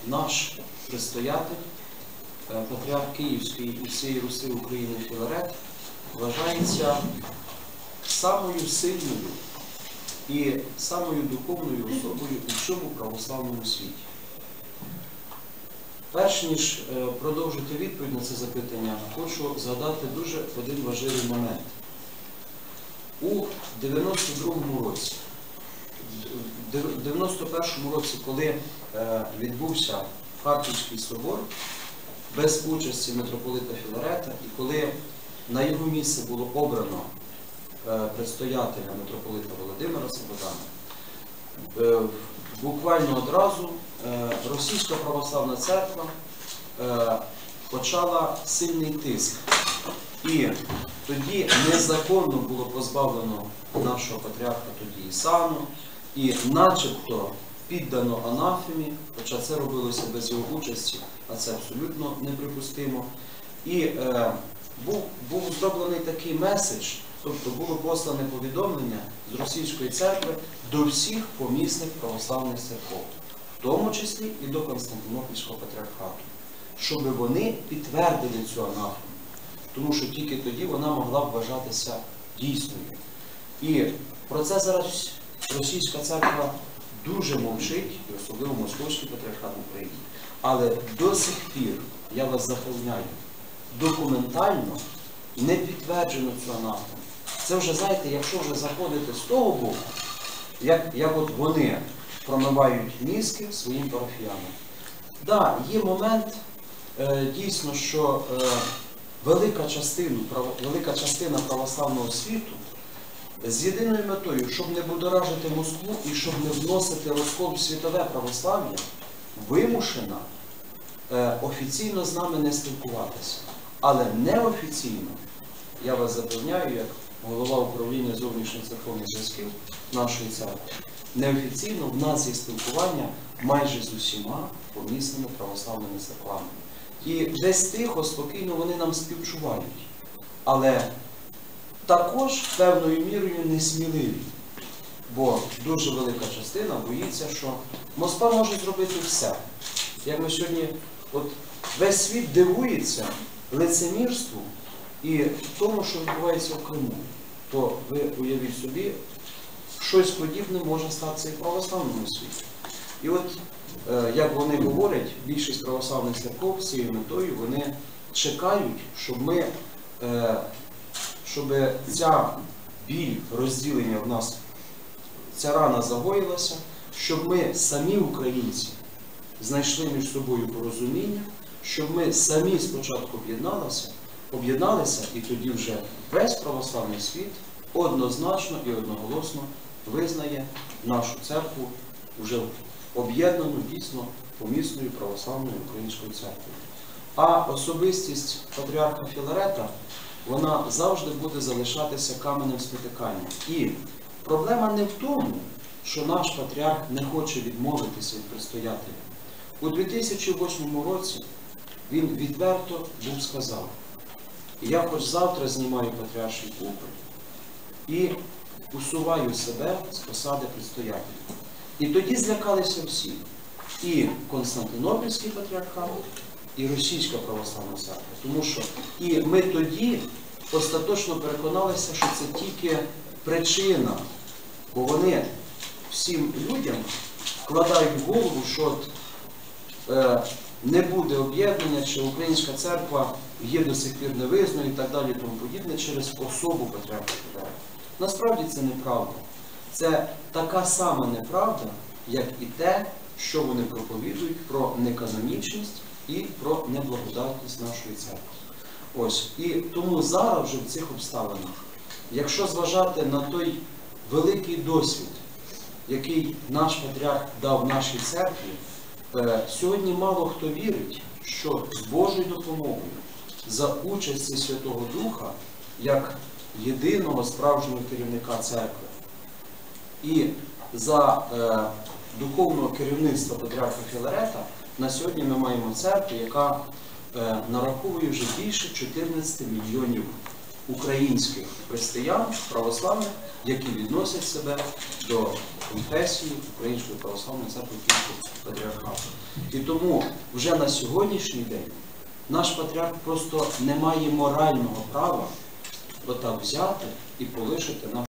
наш предстоятель, патріарх Київський і всієї Руси України Філарет, вважається самою сильною і самою духовною особою у всьому православному світі. Перш ніж продовжити відповідь на це запитання, хочу згадати дуже один важливий момент. У 92-му році, в 91-му році, коли відбувся Харківський собор, без участі митрополита Філарета, і коли на його місце було обрано предстоятеля митрополита Володимира Слободана, буквально одразу Російська православна церква почала сильний тиск. І тоді незаконно було позбавлено нашого патріарха тоді і сану, і начебто піддано анафемі, хоча це робилося без його участі, а це абсолютно неприпустимо. І був зроблений такий меседж, тобто було послане повідомлення з Російської церкви до всіх помісних православних церков, в тому числі і до Константинопольського патріархату, щоб вони підтвердили цю анафему, тому що тільки тоді вона могла б вважатися дійсною. І про це зараз Російська церква дуже мовчить, і особливо Московський патріархат в Україні. Але до сих пір, я вас запевняю, документально не підтверджено цю анафему. Це вже, знаєте, якщо вже заходити з того боку, як от вони промивають мізки своїм парафіянам. Так, є момент, дійсно, що велика частина православного світу з єдиною метою, щоб не будоражити Москву і щоб не вносити розкол в світове православ'я, вимушена офіційно з нами не спілкуватися. Але неофіційно, я вас запевняю, як голова управління зовнішніх церковних зв'язків нашої церкви, неофіційно в нас є спілкування майже з усіма помісними православними церквами. І десь тихо, спокійно вони нам співчувають. Але також певною мірою несміливі. Бо дуже велика частина боїться, що Москва може зробити все. Як ми сьогодні, весь світ дивується лицемірству і тому, що відбувається в Криму, то ви уявіть собі, щось подібне може статися і в православному світі. І як вони говорять, більшість православних церков з цією метою, вони чекають, щоб ця біль розділення в нас, ця рана загоїлася, щоб ми самі українці знайшли між собою порозуміння, щоб ми самі спочатку об'єдналися, і тоді вже весь православний світ однозначно і одноголосно визнає нашу церкву вже об'єднану дійсно помісною православною українською церквою. А особистість патріарха Філарета, вона завжди буде залишатися каменем спотикання. І проблема не в тому, що наш патріарх не хоче відмовитися від предстоятеля. У 2008 році він відверто був сказав: я хоч завтра знімаю патріарший купол і усуваю себе з посади предстоятеля. І тоді злякалися всі. І Константинопольський патріархат, і Російська православна церква. Тому що і ми тоді остаточно переконалися, що це тільки причина, бо вони всім людям вкладають в голову, що не буде об'єднання, чи українська церква є до сих пір невизнаною і так далі, тому подібне, через особу патріарха Філарета. Насправді це неправда. Це така сама неправда, як і те, що вони проповідують про неканонічність і про неблагодатність нашої церкви. І тому зараз вже в цих обставинах, якщо зважати на той великий досвід, який наш патріарх дав нашій церкві, сьогодні мало хто вірить, що з Божою допомогою, за участі Святого Духа, як єдиного справжнього керівника церкви, і за духовного керівництва патріарха Філарета, на сьогодні ми маємо церкву, яка нараховує вже більше 14 мільйонів українських християн, православних, які відносять себе до конфесії Української православної церкви Київського патріархату. І тому вже на сьогоднішній день наш патріарх просто не має морального права отак взяти і полишити нашу